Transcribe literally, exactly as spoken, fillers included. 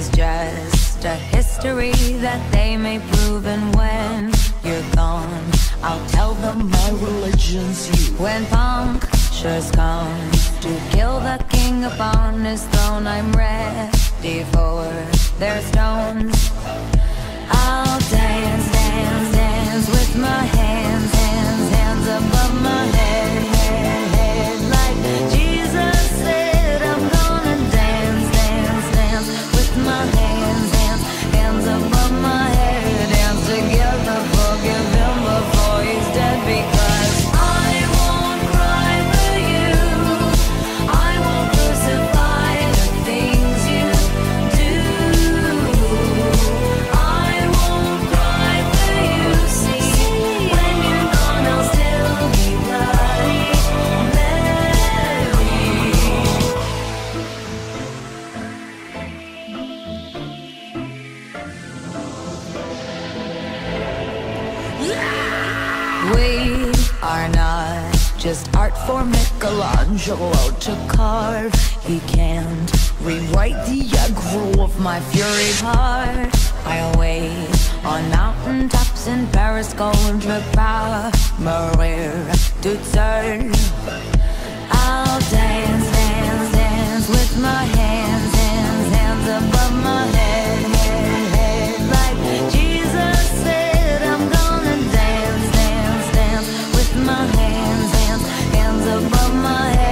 is just a history that they may prove. And when you're gone, I'll tell them my religion's you. When punctures come to kill the king upon his throne, I'm ready for their stones. I'll dance, dance, dance with my hands, hands, hands above my head, head, head. Like Jesus said, I'm gonna dance, dance, dance with my hands, hands, hands above my head. Dance together, forgive him before he's dead, because I won't cry for you. I won't crucify the things you do. I won't cry for you. See, when you're gone, I'll still be bloody Mary. We are not just art for Michelangelo to carve. He can't rewrite the aggro of my fury heart. I'll wait on mountaintops in Paris, contre pas mourir toute seule. I'll dance, dance, dance with my hands, hands, hands above my head, head, head. Like Jesus said, I'm gonna dance, dance, dance with my hands, hands, hands above my head.